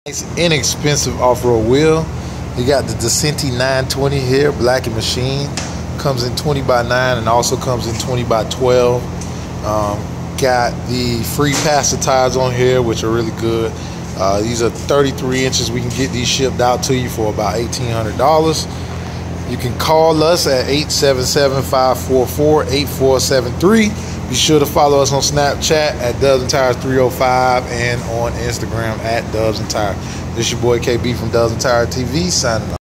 Nice inexpensive off-road wheel. You got the Dcenti 920 here, black and machine. Comes in 20 by 9 and also comes in 20 by 12. Got the free passenger tires on here, which are really good. These are 33 inches. We can get these shipped out to you for about $1,800. You can call us at 877-544-8473. Be sure to follow us on Snapchat at DubsandTires305 and on Instagram at Dubs and Tire. This is your boy KB from Dubs and Tire TV signing off.